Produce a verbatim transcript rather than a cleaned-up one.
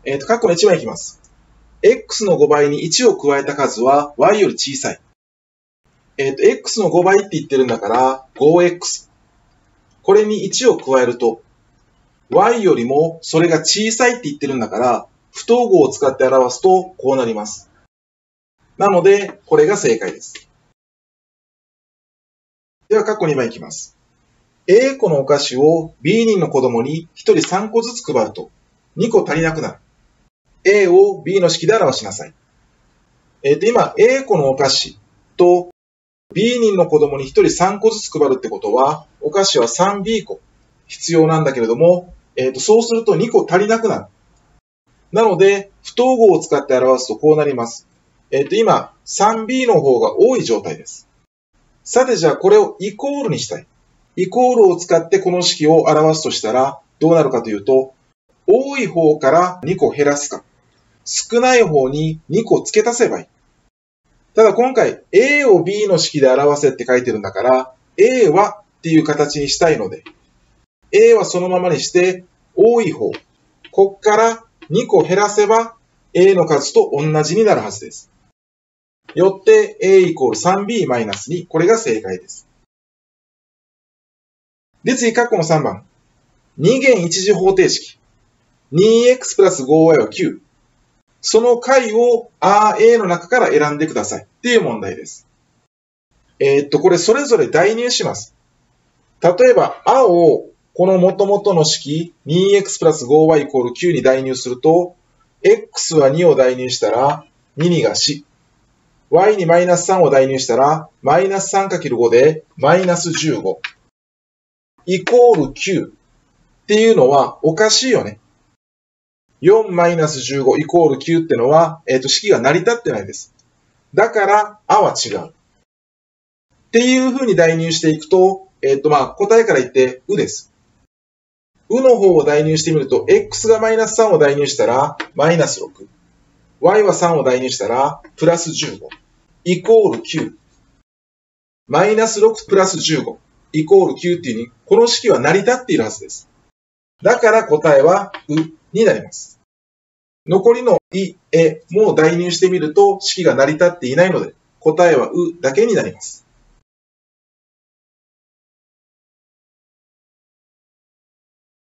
えっと、括弧のいちばんいきます。x のごばいにいちを加えた数は y より小さい。えっと、x のごばいって言ってるんだから ごエックス。これにいちを加えると、y よりもそれが小さいって言ってるんだから、不等号を使って表すとこうなります。なので、これが正解です。では、括弧にばんいきます。A 個のお菓子を B 人の子供にひとりさんこずつ配るとにこ足りなくなる。A を B の式で表しなさい。えっと、今、A 個のお菓子と B 人の子供にひとりさんこずつ配るってことは、お菓子は スリービー 個必要なんだけれども、えっと、そうするとにこ足りなくなる。なので、不等号を使って表すとこうなります。えっと、今、スリービー の方が多い状態です。さて、じゃあこれをイコールにしたい。イコールを使ってこの式を表すとしたら、どうなるかというと、多い方からにこ減らすか、少ない方ににこ付け足せばいい。ただ今回 A を B の式で表せって書いてるんだから、A はっていう形にしたいので、A はそのままにして多い方、こっからにこ減らせば A の数と同じになるはずです。よって A イコール スリービーマイナスに、これが正解です。で、次、括弧のさんばん。二元一次方程式。にエックス プラス ごワイ はきゅう。その解を A の中から選んでください。っていう問題です。えー、っと、これそれぞれ代入します。例えば、A をこの元々の式 にエックス プラス ごワイ イコールきゅうに代入すると、x はにを代入したらににがよん。y にマイナスさんを代入したら、マイナス さんかけるご でマイナスじゅうご。イコールきゅうっていうのはおかしいよね。よんマイナスじゅうごイコールきゅうってのは、えっと、式が成り立ってないです。だから、あは違う。っていう風に代入していくと、えっと、まあ、答えから言って、うです。うの方を代入してみると、x がマイナスさんを代入したら、マイナスろく。y はさんを代入したら、プラスじゅうご。イコールきゅう。マイナスろくプラスじゅうご。イコールきゅうっていうに、この式は成り立っているはずです。だから答えは、うになります。残りのい、えも代入してみると、式が成り立っていないので、答えはうだけになります。